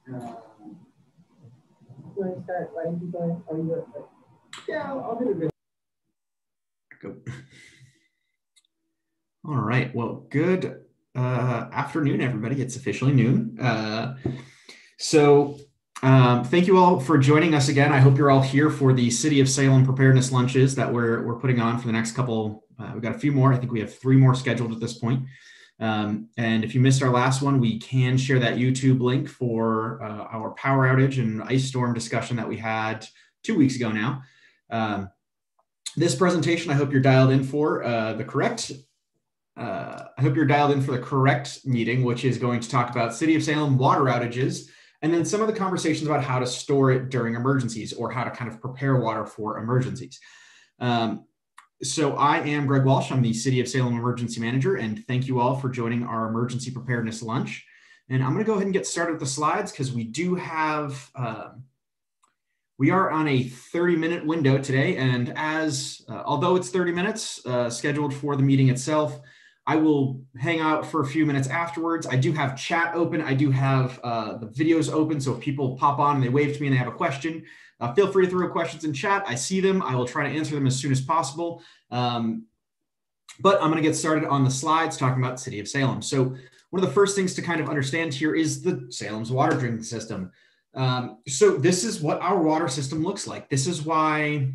Want to start letting people in? Or you? Yeah, I'll do it. Go. All right. Well, good afternoon, everybody. It's officially noon. Thank you all for joining us again. I hope you're all here for the City of Salem preparedness lunches that we're putting on for the next couple. We've got a few more. I think we have 3 more scheduled at this point. And if you missed our last one, we can share that YouTube link for our power outage and ice storm discussion that we had 2 weeks ago now. This presentation, I hope you're dialed in for the correct meeting, which is going to talk about City of Salem water outages, and then some of the conversations about how to store it during emergencies or how to kind of prepare water for emergencies. So I am Greg Walsh. I'm the City of Salem Emergency Manager, and thank you all for joining our Emergency Preparedness Lunch. And I'm going to go ahead and get started with the slides because we do have, we are on a 30-minute window today. And although it's 30 minutes scheduled for the meeting itself, I will hang out for a few minutes afterwards. I do have chat open. I do have the videos open. So if people pop on and they wave to me and they have a question, feel free to throw questions in chat. I see them. I will try to answer them as soon as possible. But I'm going to get started on the slides talking about City of Salem. So one of the first things to kind of understand here is the Salem's water drinking system. So this is what our water system looks like. This is why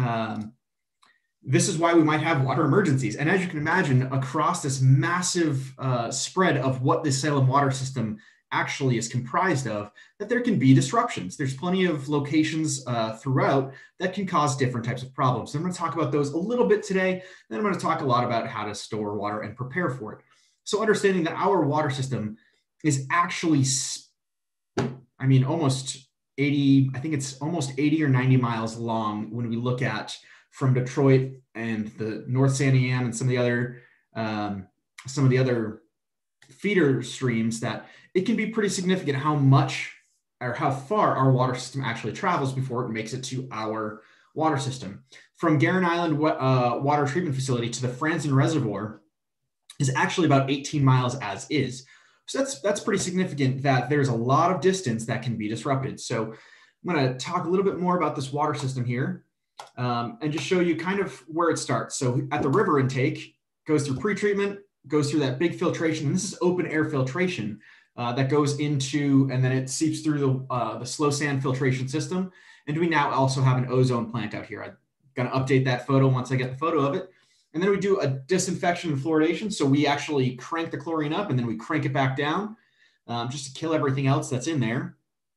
we might have water emergencies. And as you can imagine, across this massive spread of what the Salem water system actually is comprised of, that there can be disruptions. There's plenty of locations throughout that can cause different types of problems. So I'm going to talk about those a little bit today. Then I'm going to talk a lot about how to store water and prepare for it. So understanding that our water system is actually, almost 80, I think it's almost 80 or 90 miles long when we look at from Detroit and the North Sandy Am and some of the other feeder streams, that it can be pretty significant how much or how far our water system actually travels before it makes it to our water system. From Guerin Island Water Treatment Facility to the Franzen Reservoir is actually about 18 miles as is. So that's pretty significant that there's a lot of distance that can be disrupted. So I'm going to talk a little bit more about this water system here and just show you kind of where it starts. So at the river intake, goes through pretreatment, goes through that big filtration, and this is open air filtration that goes into, and then it seeps through the slow sand filtration system. And we now also have an ozone plant out here. I'm going to update that photo once I get the photo of it. And then we do a disinfection and fluoridation. So we actually crank the chlorine up and then we crank it back down just to kill everything else that's in there.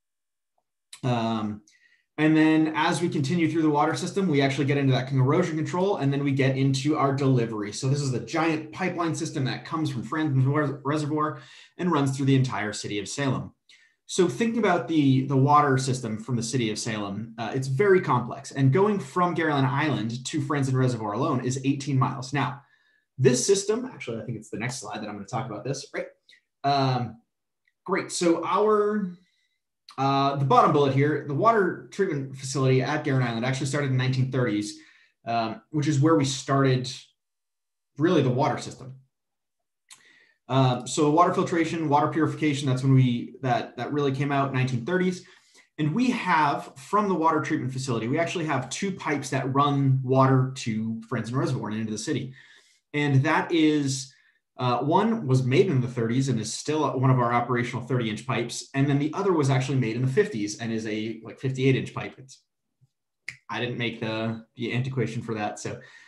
And then as we continue through the water system, we actually get into that erosion control, and then we get into our delivery. So this is the giant pipeline system that comes from Franzen Reservoir and runs through the entire City of Salem. So thinking about the water system from the City of Salem, it's very complex. And going from Guerin Island to Franzen Reservoir alone is 18 miles. Now, this system, actually, I think it's the next slide that I'm going to talk about this, right? Great. So the bottom bullet here, the water treatment facility at Guerin Island actually started in the 1930s, which is where we started really the water system. So the water filtration, water purification, that's when that really came out in 1930s. And we have, from the water treatment facility, we actually have 2 pipes that run water to Franzen Reservoir and into the city. And that is, one was made in the 30s and is still one of our operational 30-inch pipes. And then the other was actually made in the 50s and is a 58-inch pipe. I didn't make the antiquation for that.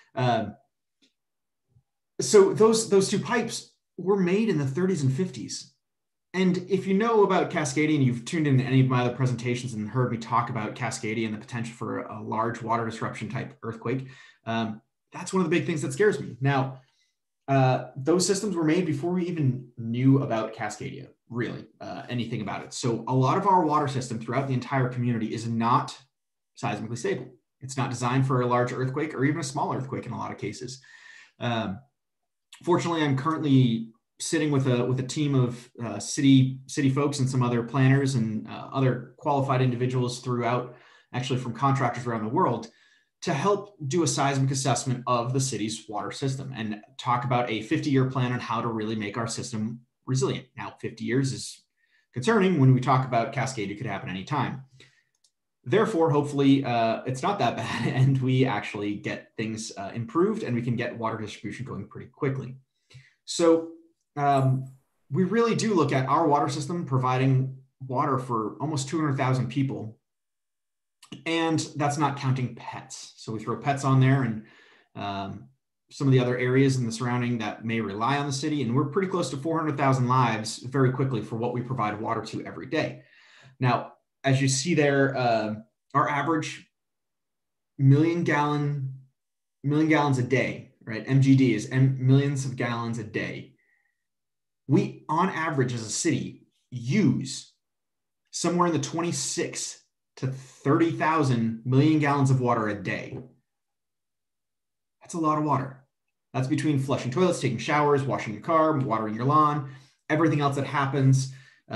So those 2 pipes were made in the 30s and 50s. And if you know about Cascadia and you've tuned into any of my other presentations and heard me talk about Cascadia and the potential for a large water disruption type earthquake, that's one of the big things that scares me. Now, those systems were made before we even knew about Cascadia, really, anything about it. So a lot of our water system throughout the entire community is not seismically stable. It's not designed for a large earthquake or even a small earthquake in a lot of cases. Fortunately, I'm currently sitting with a team of city folks and some other planners and other qualified individuals throughout, actually from contractors around the world, to help do a seismic assessment of the city's water system and talk about a 50-year plan on how to really make our system resilient. Now, 50 years is concerning when we talk about cascade, it could happen anytime. Therefore, hopefully it's not that bad and we actually get things improved and we can get water distribution going pretty quickly. So we really do look at our water system providing water for almost 200,000 people. And that's not counting pets. So we throw pets on there and some of the other areas in the surrounding that may rely on the city. And we're pretty close to 400,000 lives very quickly for what we provide water to every day. Now, as you see there, our average million gallons a day, right? MGD is millions of gallons a day. We, on average, as a city, use somewhere in the 26 to 30,000 million gallons of water a day. That's a lot of water. That's between flushing toilets, taking showers, washing your car, watering your lawn, everything else that happens.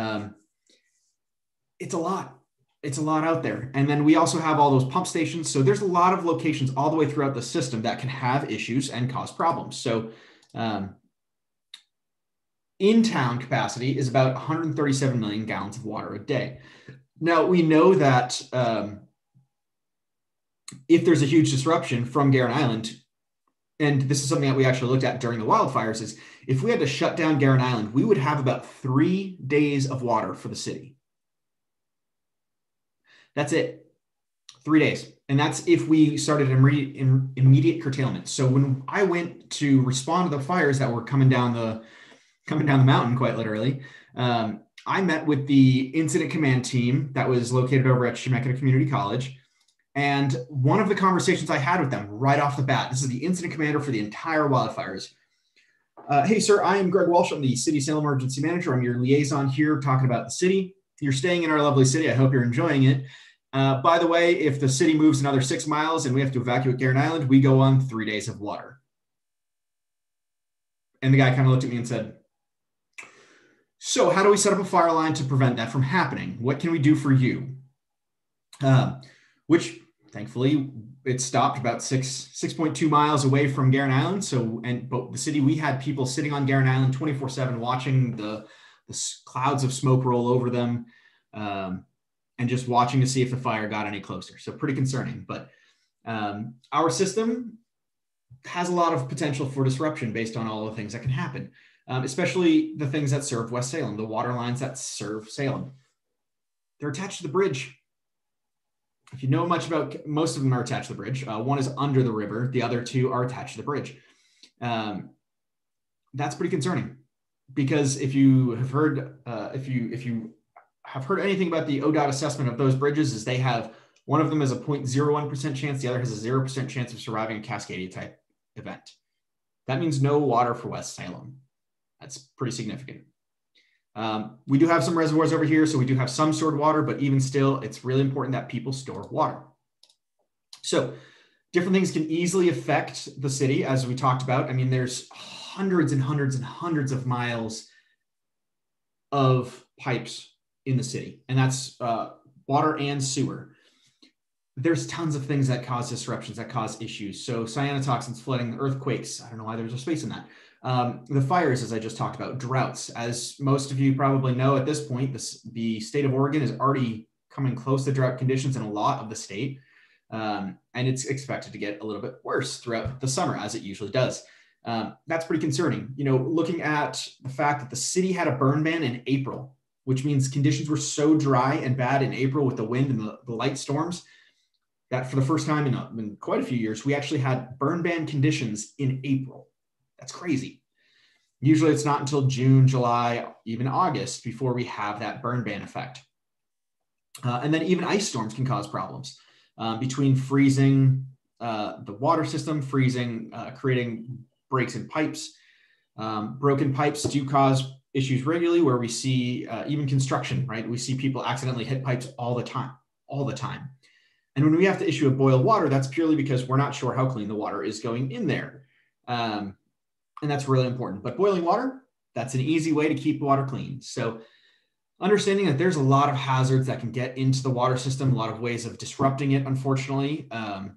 It's a lot. It's a lot out there. And then we also have all those pump stations. So there's a lot of locations all the way throughout the system that can have issues and cause problems. So in-town capacity is about 137 million gallons of water a day. Now, we know that if there's a huge disruption from Guerin Island, and this is something that we actually looked at during the wildfires, is if we had to shut down Guerin Island, we would have about 3 days of water for the city. That's it, 3 days. And that's if we started immediate curtailment. So when I went to respond to the fires that were coming down the mountain, quite literally, I met with the incident command team that was located over at Chemeketa Community College. And one of the conversations I had with them right off the bat, this is the incident commander for the entire wildfires. Hey, sir, I am Greg Walsh. I'm the City Salem Emergency Manager. I'm your liaison here talking about the city. You're staying in our lovely city. I hope you're enjoying it. By the way, if the city moves another 6 miles and we have to evacuate Guerin Island, we go on 3 days of water. And the guy kind of looked at me and said, so how do we set up a fire line to prevent that from happening? What can we do for you? Which thankfully it stopped about 6.2 miles away from Guerin Island. So, but the city, we had people sitting on Guerin Island 24/7 watching the clouds of smoke roll over them. And just watching to see if the fire got any closer. So pretty concerning, but our system has a lot of potential for disruption based on all the things that can happen, especially the things that serve West Salem, the water lines that serve Salem. They're attached to the bridge. If you know much about, most of them are attached to the bridge. One is under the river. The other two are attached to the bridge. That's pretty concerning because if you have heard, if you have heard anything about the ODOT assessment of those bridges, is they have, one of them has a 0.01% chance, the other has a 0% chance of surviving a Cascadia type event. That means no water for West Salem. That's pretty significant. We do have some reservoirs over here, so we do have some stored water, but even still, it's really important that people store water. So different things can easily affect the city, as we talked about. I mean, there's hundreds and hundreds and hundreds of miles of pipes in the city, and that's water and sewer. There's tons of things that cause disruptions, that cause issues. So cyanotoxins, flooding, earthquakes. I don't know why there's a space in that. The fires, as I just talked about, droughts. As most of you probably know at this point, the state of Oregon is already coming close to drought conditions in a lot of the state. And it's expected to get a little bit worse throughout the summer, as it usually does. That's pretty concerning. You know, looking at the fact that the city had a burn ban in April, which means conditions were so dry and bad in April with the wind and the light storms that for the first time in quite a few years, we actually had burn ban conditions in April. That's crazy. Usually it's not until June, July, even August before we have that burn ban effect. And then even ice storms can cause problems between freezing the water system, freezing, creating breaks in pipes. Broken pipes do cause issues regularly where we see even construction, right? We see people accidentally hit pipes all the time. And when we have to issue a boil water, that's purely because we're not sure how clean the water is going in there. And that's really important. But boiling water, that's an easy way to keep water clean. So understanding that there's a lot of hazards that can get into the water system, a lot of ways of disrupting it, unfortunately.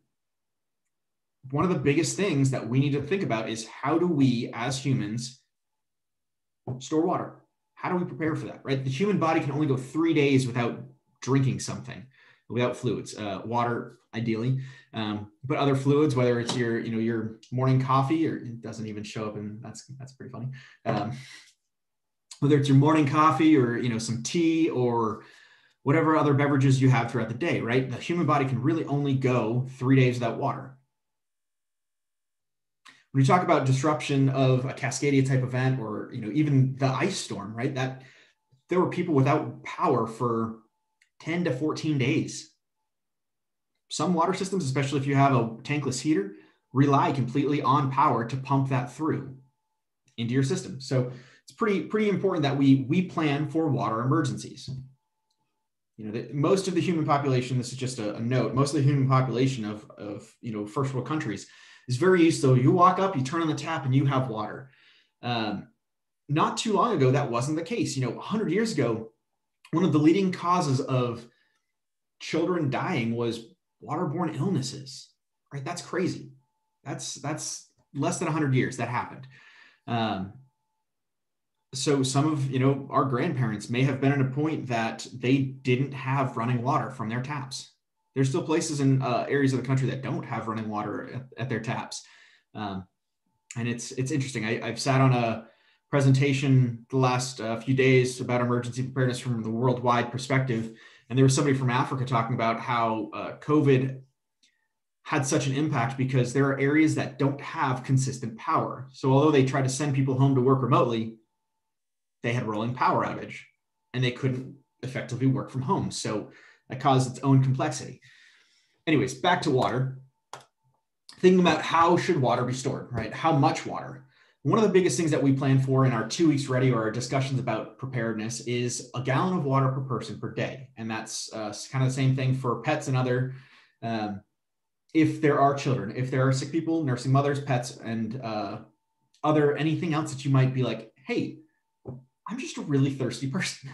One of the biggest things that we need to think about is how do we as humans store water? how do we prepare for that, right? The human body can only go 3 days without drinking something, without fluids, water ideally, but other fluids, whether it's your morning coffee, or it doesn't even show up, and that's pretty funny. Whether it's your morning coffee or some tea or whatever other beverages you have throughout the day, right? The human body can really only go 3 days without water. When you talk about disruption of a Cascadia type event, or even the ice storm, right? That there were people without power for 10 to 14 days. Some water systems, especially if you have a tankless heater, rely completely on power to pump that through into your system. So it's pretty important that we plan for water emergencies. Most of the human population, this is just a note, most of the human population of first world countries is very used to, you walk up, you turn on the tap, and you have water. Not too long ago, that wasn't the case. 100 years ago, one of the leading causes of children dying was waterborne illnesses, right? That's crazy. That's less than 100 years that happened. So some of our grandparents may have been at a point that they didn't have running water from their taps. There's still places in areas of the country that don't have running water at their taps. And it's interesting. I've sat on a presentation the last few days about emergency preparedness from the worldwide perspective. And there was somebody from Africa talking about how COVID had such an impact because there are areas that don't have consistent power. So although they tried to send people home to work remotely, they had rolling power outage and they couldn't effectively work from home. So that caused its own complexity. Anyways, back to water. Thinking about how should water be stored, right? How much water? One of the biggest things that we plan for in our 2 weeks ready, or our discussions about preparedness, is a gallon of water per person per day. And that's kind of the same thing for pets and other, if there are children, if there are sick people, nursing mothers, pets, and anything else that you might be like, hey, I'm just a really thirsty person.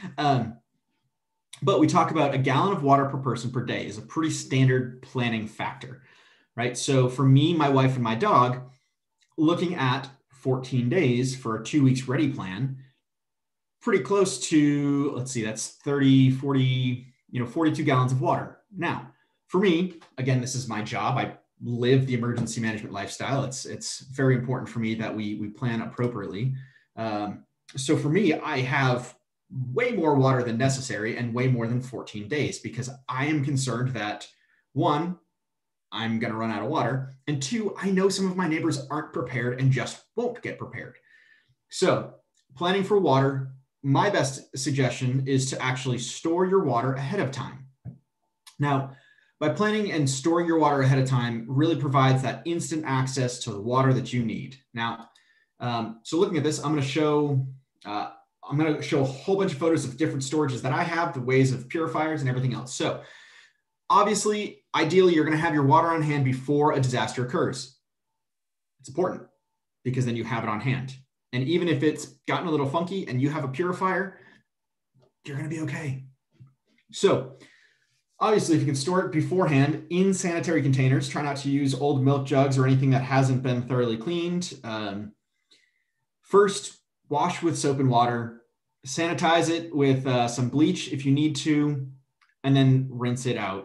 But we talk about a gallon of water per person per day is a pretty standard planning factor, right? So for me, my wife, and my dog, looking at 14 days for a 2 weeks ready plan, pretty close to, let's see, that's 30, 40, 42 gallons of water. Now, for me, again, this is my job. I live the emergency management lifestyle. It's very important for me that we plan appropriately. So for me, I have way more water than necessary and way more than 14 days because I am concerned that, one, I'm going to run out of water, and two, I know some of my neighbors aren't prepared and just won't get prepared. So planning for water, my best suggestion is to actually store your water ahead of time. Now, by planning and storing your water ahead of time really provides that instant access to the water that you need. Now, so looking at this, I'm going to show a whole bunch of photos of different storages that I have, the ways of purifiers and everything else. So obviously, ideally, you're going to have your water on hand before a disaster occurs. It's important because then you have it on hand. And even if it's gotten a little funky and you have a purifier, you're going to be okay. So obviously, if you can store it beforehand in sanitary containers, try not to use old milk jugs or anything that hasn't been thoroughly cleaned. First, wash with soap and water, sanitize it with some bleach if you need to, and then rinse it out.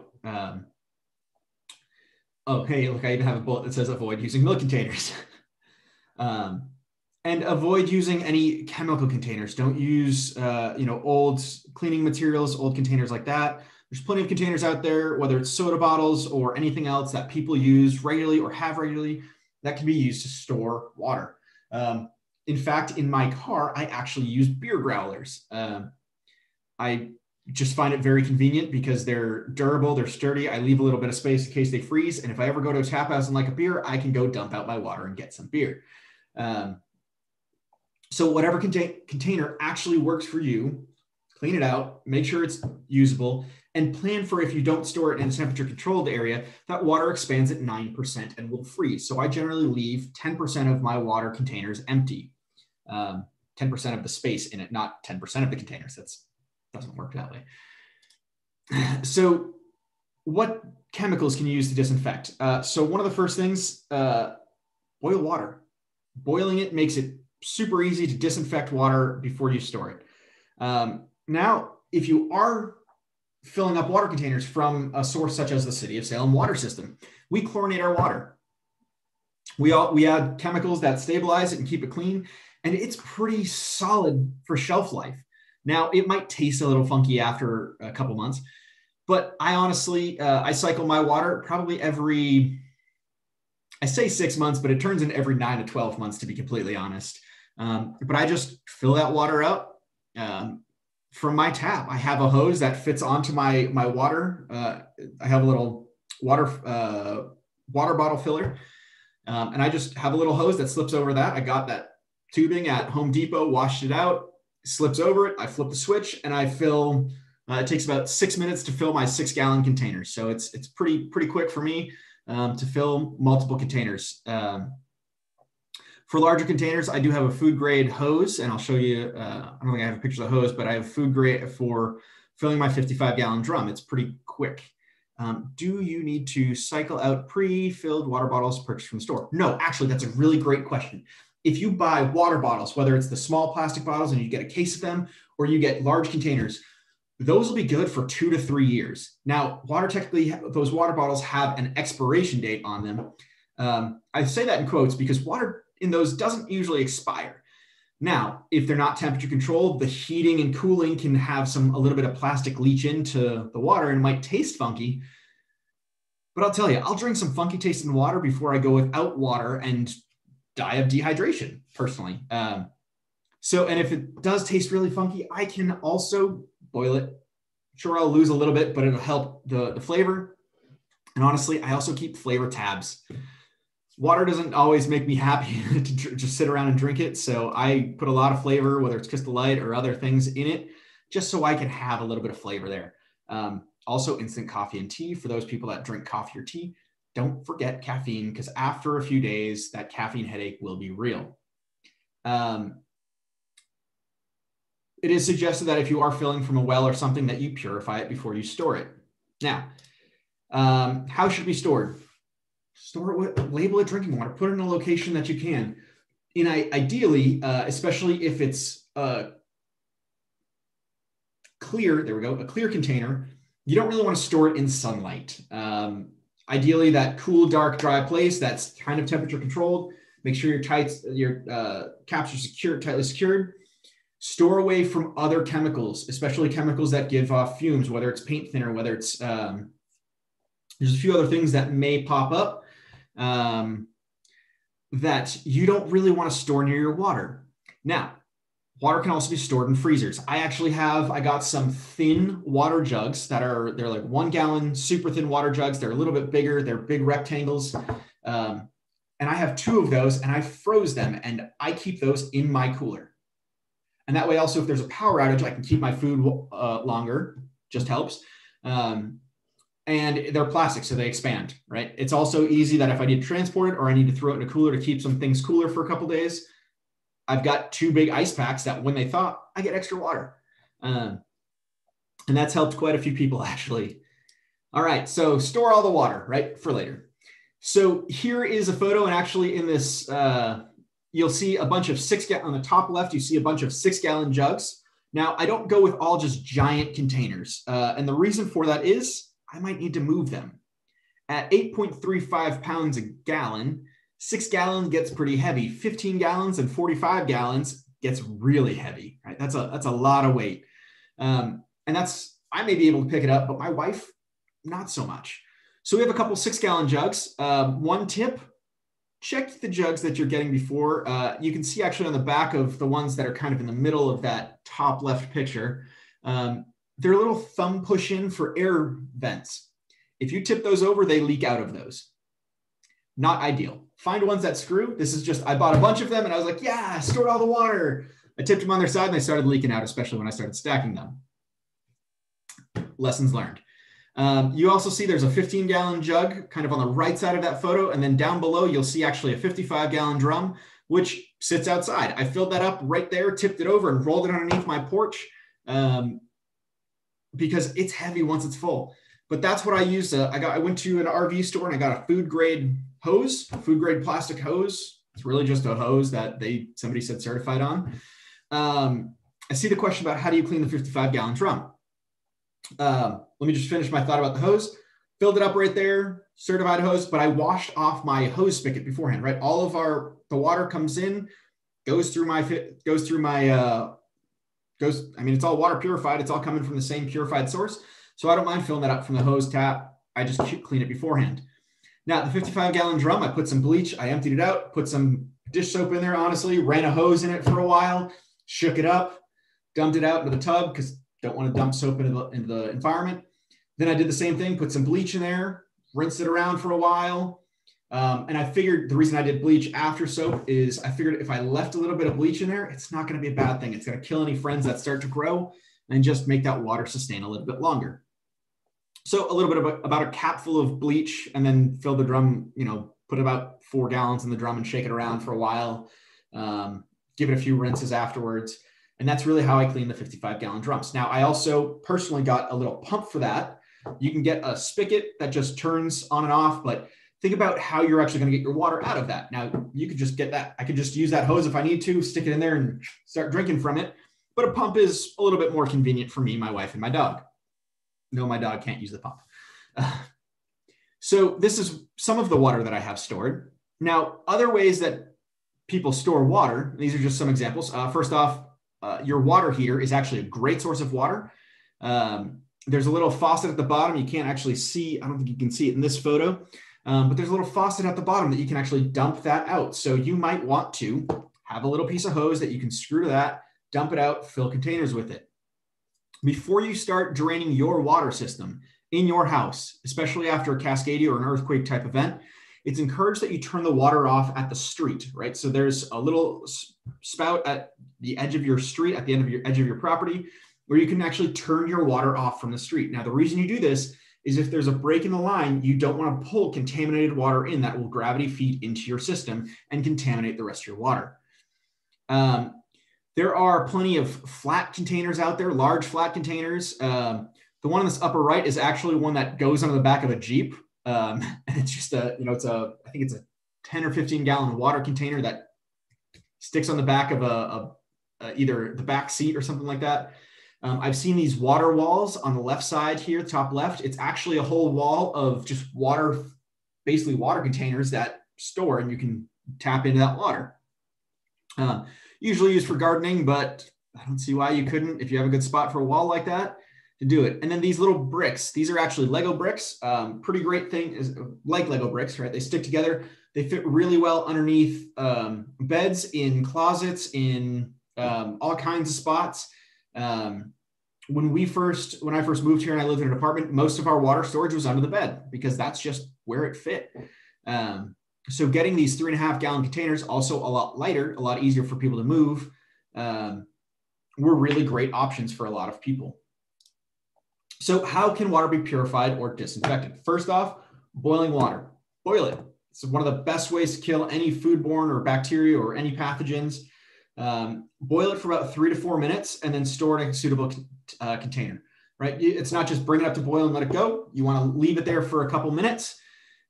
Oh, hey, look, I even have a bullet that says avoid using milk containers. And avoid using any chemical containers. Don't use, old cleaning materials, old containers like that. There's plenty of containers out there, whether it's soda bottles or anything else that people use regularly or have regularly, that can be used to store water. In fact, in my car, I actually use beer growlers. I just find it very convenient because they're durable, they're sturdy. I leave a little bit of space in case they freeze. And if I ever go to a tap house and like a beer, I can go dump out my water and get some beer. So whatever container actually works for you, clean it out, make sure it's usable, and plan for if you don't store it in a temperature controlled area, that water expands at 9% and will freeze. So I generally leave 10% of my water containers empty, 10% of the space in it, not 10% of the containers. That doesn't work that way. So what chemicals can you use to disinfect? So one of the first things, boil water. Boiling it makes it super easy to disinfect water before you store it. Now, if you are filling up water containers from a source such as the City of Salem water system, we chlorinate our water. We add chemicals that stabilize it and keep it clean, and it's pretty solid for shelf life. Now, it might taste a little funky after a couple months, but I honestly, I cycle my water probably every, I say 6 months, but it turns in every 9 to 12 months, to be completely honest. But I just fill that water up from my tap. I have a hose that fits onto my water. I have a little water bottle filler. And I just have a little hose that slips over that. I got that tubing at Home Depot, washed it out, slips over it. I flip the switch and I fill, it takes about 6 minutes to fill my 6-gallon containers. So it's pretty quick for me to fill multiple containers. For larger containers, I do have a food grade hose, and I'll show you, I don't think I have a picture of the hose, but I have food grade for filling my 55-gallon drum. It's pretty quick. Do you need to cycle out pre-filled water bottles purchased from the store? No, actually, that's a really great question. If you buy water bottles, whether it's the small plastic bottles and you get a case of them, or you get large containers, those will be good for 2 to 3 years. Now, technically, those water bottles have an expiration date on them. I say that in quotes because water in those doesn't usually expire. Now, if they're not temperature controlled, the heating and cooling can have a little bit of plastic leach into the water and might taste funky. But I'll tell you, I'll drink some funky tasting water before I go without water and die of dehydration, personally. And if it does taste really funky, I can also boil it. Sure, I'll lose a little bit, but it'll help the flavor. And honestly, I also keep flavor tabs. Water doesn't always make me happy to just sit around and drink it. So I put a lot of flavor, whether it's Crystal Light or other things in it, just so I can have a little bit of flavor there. Also, instant coffee and tea for those people that drink coffee or tea. Don't forget caffeine, because after a few days, that caffeine headache will be real. It is suggested that if you are filling from a well or something, that you purify it before you store it. Now, how should it be stored? Store it with, label it drinking water, put it in a location that you can. Ideally, especially if it's clear, there we go, a clear container, you don't really want to store it in sunlight. Ideally, that cool, dark, dry place that's kind of temperature controlled. Make sure your caps are tightly secured. Store away from other chemicals, especially chemicals that give off fumes, whether it's paint thinner, whether it's, there's a few other things that may pop up that you don't really want to store near your water. Now, water can also be stored in freezers. I got some thin water jugs they're like 1 gallon, super thin water jugs. They're a little bit bigger. They're big rectangles. And I have 2 of those, and I froze them, and I keep those in my cooler. And that way also, if there's a power outage, I can keep my food longer, just helps. And they're plastic, so they expand, right? It's also easy that if I need to transport it or I need to throw it in a cooler to keep some things cooler for a couple days, I've got 2 big ice packs that when they thaw, I get extra water. And that's helped quite a few people, actually. All right, so store all the water, right, for later. So here is a photo, and actually in this, you'll see a bunch of on the top left, you see a bunch of 6-gallon jugs. Now, I don't go with all just giant containers. And the reason for that is I might need to move them. At 8.35 pounds a gallon, 6 gallons gets pretty heavy. 15 gallons and 45 gallons gets really heavy, right? That's a lot of weight. And I may be able to pick it up, but my wife, not so much. So we have a couple 6-gallon jugs. One tip, check the jugs that you're getting before. You can see actually on the back of the ones that are kind of in the middle of that top left picture, they're a little thumb push in for air vents. If you tip those over, they leak out of those. Not ideal. Find ones that screw. This is just, I bought a bunch of them and I was like, yeah, I stored all the water. I tipped them on their side and they started leaking out, especially when I started stacking them. Lessons learned. You also see there's a 15-gallon jug kind of on the right side of that photo. And then down below, you'll see actually a 55-gallon drum, which sits outside. I filled that up right there, tipped it over and rolled it underneath my porch because it's heavy once it's full. But that's what I used. I went to an RV store and I got a food grade hose, food grade plastic hose, It's really just a hose that somebody said certified on. I see the question about how do you clean the 55-gallon drum? Let me just finish my thought about the hose. Filled it up right there, certified hose, but I washed off my hose spigot beforehand, right? All of the water comes in, goes through my, I mean, it's all water purified. It's all coming from the same purified source. So I don't mind filling that up from the hose tap. I just clean it beforehand. Now the 55-gallon drum, I put some bleach, I emptied it out, put some dish soap in there, honestly, ran a hose in it for a while, shook it up, dumped it out into the tub because don't want to dump soap into the environment. Then I did the same thing, put some bleach in there, rinsed it around for a while. And I figured the reason I did bleach after soap is I figured if I left a little bit of bleach in there, it's not going to be a bad thing. It's going to kill any friends that start to grow and just make that water sustain a little bit longer. So a little bit about a capful of bleach and then fill the drum, put about 4 gallons in the drum and shake it around for a while. Give it a few rinses afterwards. And that's really how I clean the 55-gallon drums. Now, I also personally got a little pump for that. You can get a spigot that just turns on and off, but think about how you're actually going to get your water out of that. Now, you could just get that. I could just use that hose if I need to, stick it in there and start drinking from it. But a pump is a little bit more convenient for me, my wife, and my dog. No, my dog can't use the pump. So this is some of the water that I have stored. Now, other ways that people store water, these are just some examples. First off, your water heater is actually a great source of water. There's a little faucet at the bottom. You can't actually see, I don't think you can see it in this photo, but there's a little faucet at the bottom that you can actually dump that out. So you might want to have a little piece of hose that you can screw to that, dump it out, fill containers with it. Before you start draining your water system in your house, especially after a Cascadia or an earthquake type event, it's encouraged that you turn the water off at the street, right? So there's a little spout at the edge of your street, at the end of your edge of your property, where you can actually turn your water off from the street. Now, the reason you do this is if there's a break in the line, you don't want to pull contaminated water in that will gravity feed into your system and contaminate the rest of your water. There are plenty of flat containers out there, large flat containers. The one in this upper right is actually one that goes on the back of a Jeep. And it's just I think it's a 10 or 15 gallon water container that sticks on the back of either the back seat or something like that. I've seen these water walls on the left side here, top left. It's actually a whole wall of just water, basically water containers that store, and you can tap into that water. Usually used for gardening, but I don't see why you couldn't, if you have a good spot for a wall like that, to do it. And then these little bricks, these are actually Lego bricks. Pretty great thing is like Lego bricks, right? They stick together. They fit really well underneath beds, in closets, in all kinds of spots. When I first moved here and I lived in an apartment, most of our water storage was under the bed because that's just where it fit. So getting these 3.5 gallon containers, also a lot lighter, a lot easier for people to move, were really great options for a lot of people. So how can water be purified or disinfected? First off, boiling water. Boil it. It's one of the best ways to kill any foodborne or bacteria or any pathogens. Boil it for about 3 to 4 minutes and then store it in a suitable container, right? It's not just bring it up to boil and let it go. You want to leave it there for a couple minutes.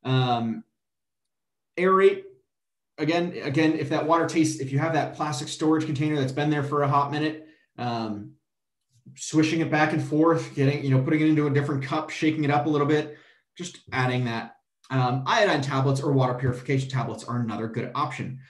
Aerate. Again, if that water tastes, if you have that plastic storage container that's been there for a hot minute, swishing it back and forth, putting it into a different cup, shaking it up a little bit, just adding that. Iodine tablets or water purification tablets are another good option.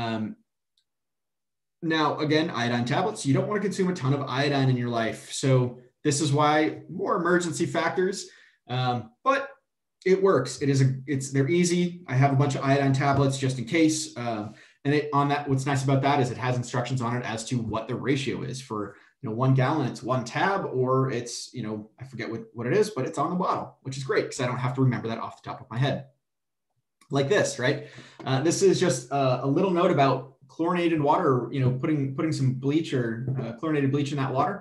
Now, again, iodine tablets, you don't want to consume a ton of iodine in your life. So this is why more emergency factors, but it works. They're easy. I have a bunch of iodine tablets just in case. What's nice about that is it has instructions on it as to what the ratio is for, 1 gallon, it's 1 tab, or it's, I forget what it is, but it's on the bottle, which is great because I don't have to remember that off the top of my head. Like this, right? This is just a little note about chlorinated water, putting some bleach or chlorinated bleach in that water.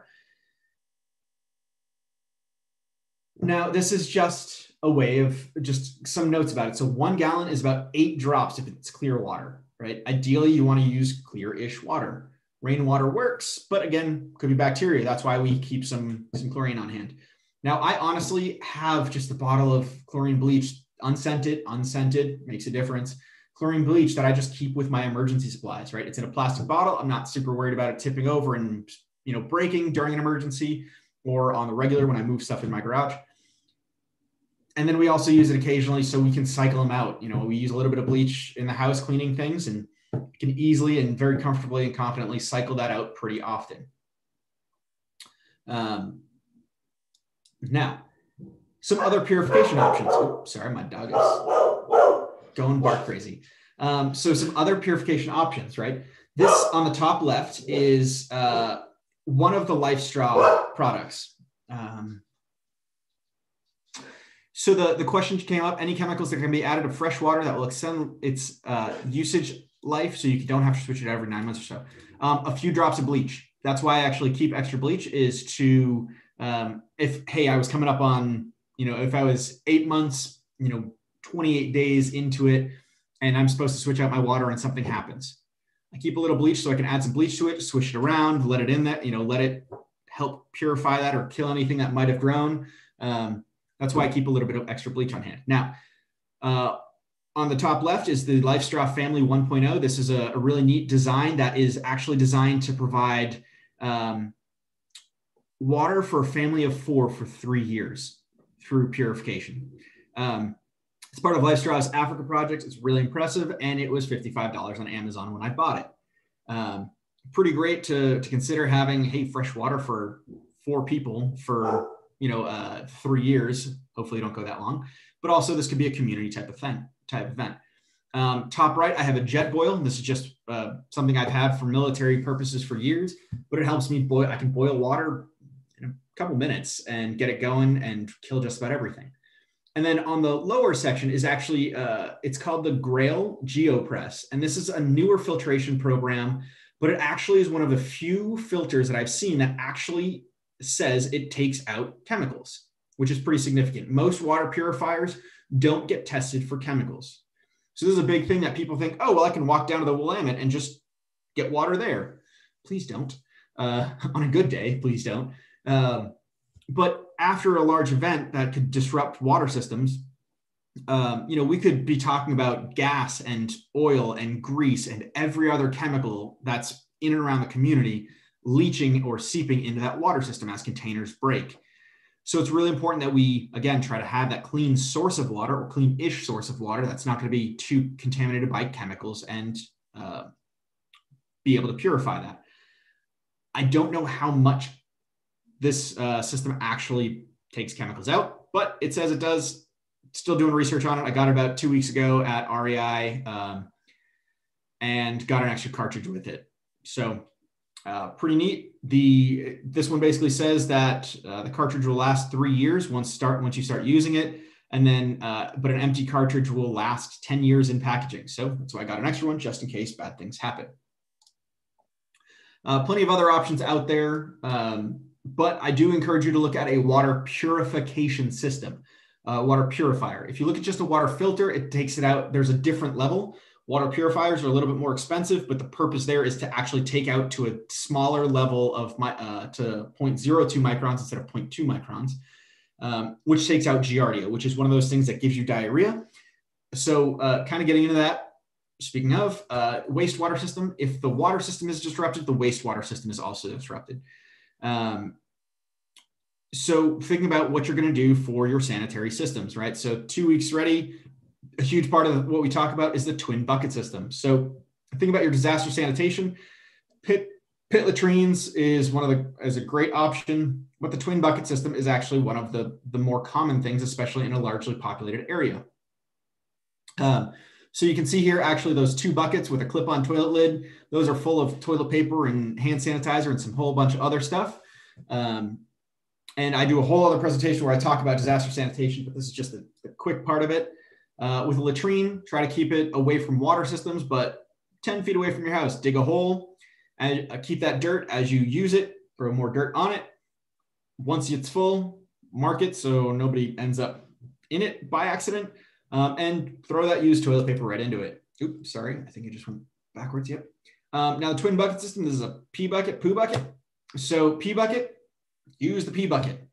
Now, this is just a way of just some notes about it. So 1 gallon is about 8 drops if it's clear water, right? Ideally, you want to use clear-ish water. Rainwater works, but again, could be bacteria. That's why we keep some chlorine on hand. Now, I honestly have just a bottle of chlorine bleach, unscented, makes a difference. chlorine bleach that I just keep with my emergency supplies, right? It's in a plastic bottle. I'm not super worried about it tipping over and, breaking during an emergency or on the regular when I move stuff in my garage. And then we also use it occasionally so we can cycle them out. We use a little bit of bleach in the house cleaning things and can easily and very comfortably and confidently cycle that out pretty often. Now, some other purification options. Oops, sorry, my dog is going bark crazy. So some other purification options, right? This on the top left is one of the LifeStraw products. So the question came up, any chemicals that can be added to fresh water that will extend its usage life so you don't have to switch it every 9 months or so. A few drops of bleach. That's why I actually keep extra bleach, is to, hey, I was coming up on, if I was 8 months, 28 days into it, and I'm supposed to switch out my water and something happens. I keep a little bleach so I can add some bleach to it, swish it around, let it in that, let it help purify that or kill anything that might have grown. That's why I keep a little bit of extra bleach on hand. Now, on the top left is the LifeStraw Family 1.0. This is a really neat design that is actually designed to provide water for a family of 4 for 3 years through purification. It's part of LifeStraw's Africa project. It's really impressive, and it was $55 on Amazon when I bought it. Pretty great to consider having, hey, fresh water for 4 people for 3 years. Hopefully, don't go that long. But also, this could be a community type event. Top right, I have a jet boil. This is just something I've had for military purposes for years, but it helps me boil. I can boil water in a couple minutes and get it going and kill just about everything. And then on the lower section is actually, it's called the Grail GeoPress. And this is a newer filtration program, but it actually is one of the few filters that I've seen that actually says it takes out chemicals, which is pretty significant. Most water purifiers don't get tested for chemicals. So this is a big thing that people think, oh, well, I can walk down to the Willamette and just get water there. Please don't. On a good day, please don't. But after a large event that could disrupt water systems, we could be talking about gas and oil and grease and every other chemical that's in and around the community leaching or seeping into that water system as containers break. So it's really important that we, again, try to have that clean source of water or clean-ish source of water that's not going to be too contaminated by chemicals and be able to purify that. I don't know how much this system actually takes chemicals out, but it says it does. Still doing research on it. I got it about 2 weeks ago at REI and got an extra cartridge with it. So pretty neat. This one basically says that the cartridge will last 3 years once you start using it, and then but an empty cartridge will last 10 years in packaging. So that's why I got an extra one just in case bad things happen. Plenty of other options out there, but I do encourage you to look at a water purification system, water purifier. If you look at just a water filter, it takes it out. There's a different level. Water purifiers are a little bit more expensive, but the purpose there is to actually take out to a smaller level of to 0.02 microns instead of 0.2 microns, which takes out Giardia, which is one of those things that gives you diarrhea. So kind of getting into that, speaking of wastewater system, if the water system is disrupted, the wastewater system is also disrupted. So thinking about what you're going to do for your sanitary systems, right? So 2 weeks ready. A huge part of what we talk about is the twin bucket system. So think about your disaster sanitation. Pit latrines is a great option, but the twin bucket system is actually one of the more common things, especially in a largely populated area. So you can see here, actually, those 2 buckets with a clip-on toilet lid, those are full of toilet paper and hand sanitizer and some whole bunch of other stuff. And I do a whole other presentation where I talk about disaster sanitation, but this is just the quick part of it. With a latrine, try to keep it away from water systems, but 10 feet away from your house. Dig a hole and keep that dirt as you use it. Throw more dirt on it. Once it's full, mark it so nobody ends up in it by accident, and throw that used toilet paper right into it. Oops, sorry. I think it just went backwards. Yep. Now the twin bucket system, this is a pee bucket, poo bucket. So pee bucket, use the pee bucket.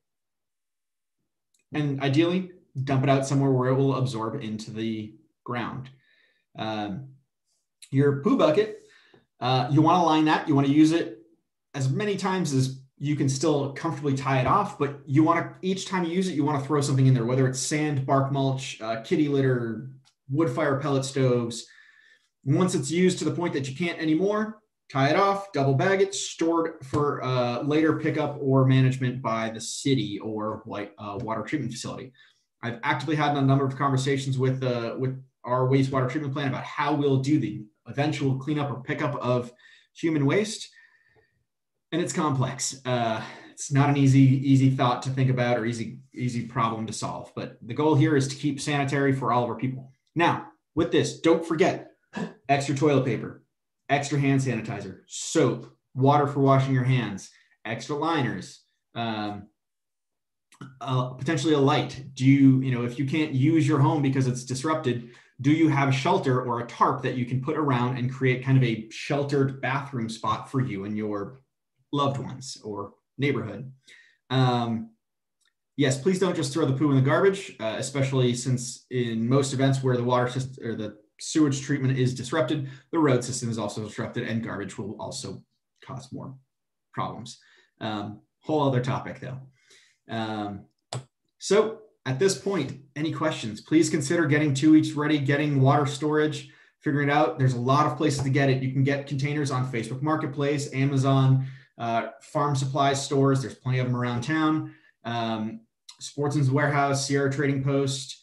And ideally, dump it out somewhere where it will absorb into the ground. Your poo bucket, you want to line that. You want to use it as many times as you can still comfortably tie it off, but you want to, each time you use it, you want to throw something in there, whether it's sand, bark mulch, kitty litter, wood fire pellet stoves. Once it's used to the point that you can't anymore, tie it off, double bag it, stored for later pickup or management by the city or water treatment facility. I've actively had a number of conversations with our wastewater treatment plant about how we'll do the eventual cleanup or pickup of human waste. And it's complex. It's not an easy thought to think about or easy problem to solve. But the goal here is to keep sanitary for all of our people. Now, with this, don't forget extra toilet paper, extra hand sanitizer, soap, water for washing your hands, extra liners, potentially a light. Do you, if you can't use your home because it's disrupted, do you have a shelter or a tarp that you can put around and create kind of a sheltered bathroom spot for you and your loved ones or neighborhood? Yes, please don't just throw the poo in the garbage, especially since in most events where the water system or the sewage treatment is disrupted, the road system is also disrupted, and garbage will also cause more problems. Whole other topic though. So at this point, any questions? Please consider getting 2 weeks ready, getting water storage, figuring it out. There's a lot of places to get it. You can get containers on Facebook Marketplace, Amazon, farm supply stores. There's plenty of them around town. Sportsman's Warehouse, Sierra Trading Post,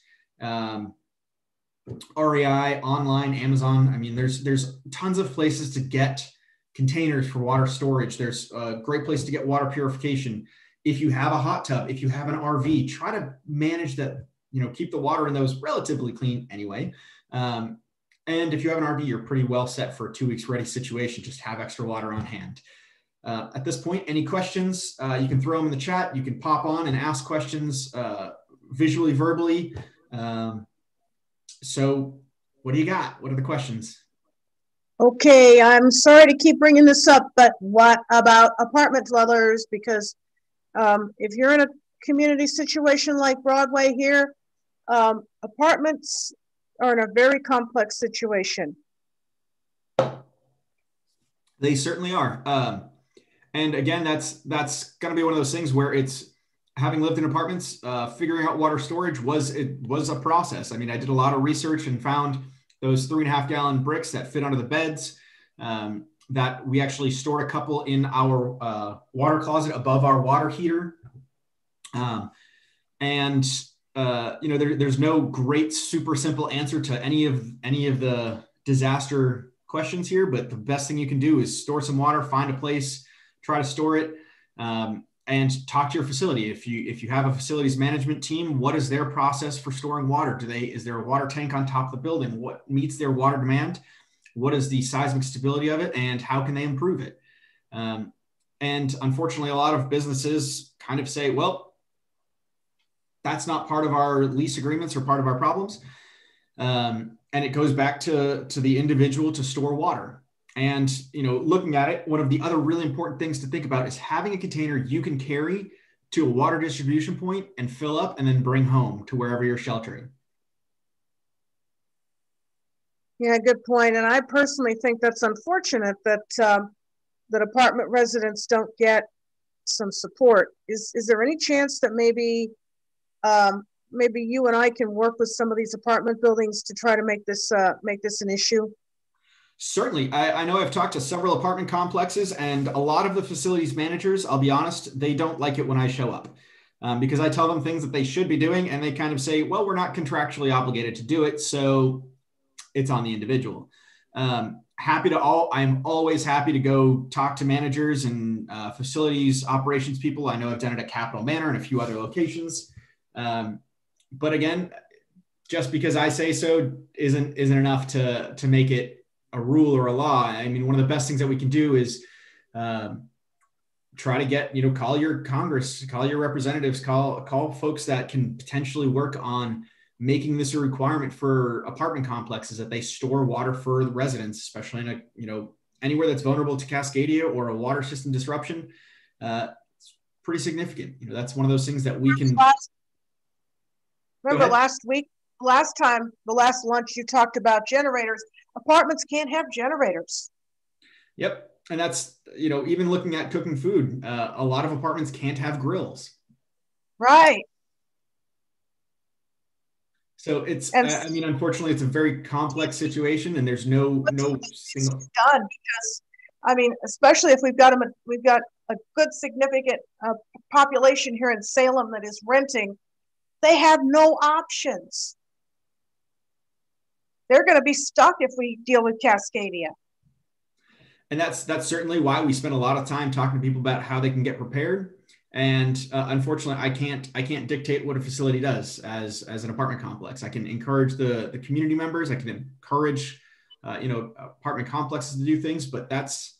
REI, online, Amazon. I mean, there's tons of places to get containers for water storage. There's a great place to get water purification. If you have a hot tub, if you have an RV, try to manage that, keep the water in those relatively clean anyway. And if you have an RV, you're pretty well set for a 2 weeks ready situation. Just have extra water on hand. At this point, any questions, you can throw them in the chat. You can pop on and ask questions visually, verbally. So what do you got? What are the questions? Okay, I'm sorry to keep bringing this up, but what about apartment dwellers? Because if you're in a community situation like Broadway here, apartments are in a very complex situation. They certainly are. And again, that's going to be one of those things where it's, having lived in apartments, figuring out water storage was a process. I mean, I did a lot of research and found those 3.5 gallon bricks that fit under the beds, that we actually stored a couple in our water closet above our water heater. There's no great, super simple answer to any of the disaster questions here, but the best thing you can do is store some water, find a place, try to store it, and talk to your facility. If you have a facilities management team, what is their process for storing water? Is there a water tank on top of the building? What meets their water demand? What is the seismic stability of it, and how can they improve it? And unfortunately, a lot of businesses kind of say, well, that's not part of our lease agreements or part of our problems. And it goes back to the individual to store water. And, looking at it, one of the other really important things to think about is having a container you can carry to a water distribution point and fill up and then bring home to wherever you're sheltering. Yeah, good point. And I personally think that's unfortunate that that apartment residents don't get some support. Is there any chance that maybe you and I can work with some of these apartment buildings to try to make this an issue? Certainly. I know I've talked to several apartment complexes, and a lot of the facilities managers, I'll be honest, they don't like it when I show up because I tell them things that they should be doing, and they kind of say, well, we're not contractually obligated to do it, so it's on the individual. I'm always happy to go talk to managers and facilities operations people. I know I've done it at Capitol Manor and a few other locations. But again, just because I say so isn't enough to make it a rule or a law. I mean, one of the best things that we can do is try to get, call your Congress, call your representatives, call folks that can potentially work on making this a requirement for apartment complexes that they store water for the residents, especially in anywhere that's vulnerable to Cascadia or a water system disruption. It's pretty significant. That's one of those things that we can. Remember last week last time, the last lunch, you talked about generators. Apartments can't have generators. Yep. And that's, you know, even looking at cooking food, a lot of apartments can't have grills. Right. So it's, I mean, unfortunately, it's a very complex situation, and there's no single done, because, I mean, especially if we've got a good significant population here in Salem that is renting, they have no options. They're going to be stuck if we deal with Cascadia. And that's certainly why we spend a lot of time talking to people about how they can get prepared. And unfortunately, I can't dictate what a facility does as an apartment complex. I can encourage the community members. I can encourage apartment complexes to do things, but that's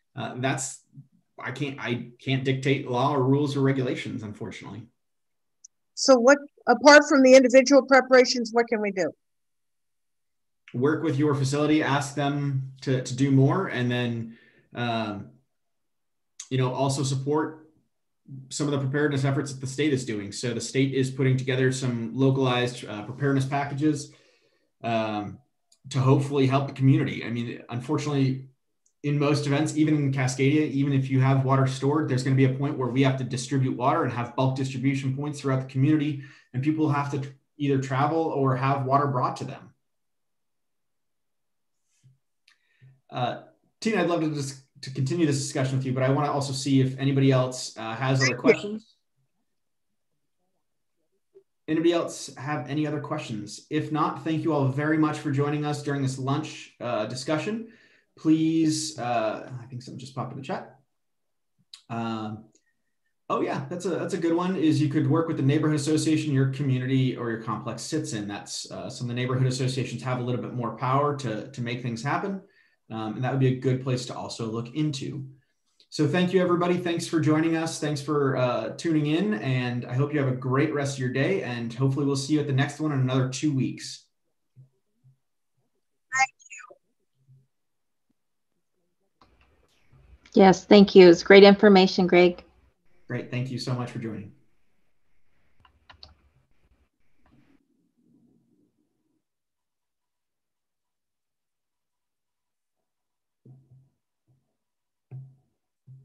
I can't dictate law or rules or regulations, unfortunately. So what, apart from the individual preparations, what can we do? Work with your facility, ask them to do more, and then also support some of the preparedness efforts that the state is doing. So the state is putting together some localized preparedness packages to hopefully help the community. I mean, unfortunately, in most events, even in Cascadia, even if you have water stored, there's going to be a point where we have to distribute water and have bulk distribution points throughout the community, and people have to either travel or have water brought to them. Tina, I'd love to continue this discussion with you, but I want to also see if anybody else has other questions. Anybody else have any other questions? If not, thank you all very much for joining us during this lunch discussion. Please, I think something just popped in the chat. Oh yeah, that's a good one. Is you could work with the neighborhood association your community or your complex sits in. That's some of the neighborhood associations have a little bit more power to make things happen. And that would be a good place to also look into. So thank you, everybody. Thanks for joining us. Thanks for tuning in. And I hope you have a great rest of your day. And hopefully we'll see you at the next one in another 2 weeks. Thank you. Yes, thank you. It's great information, Greg. Great. Thank you so much for joining.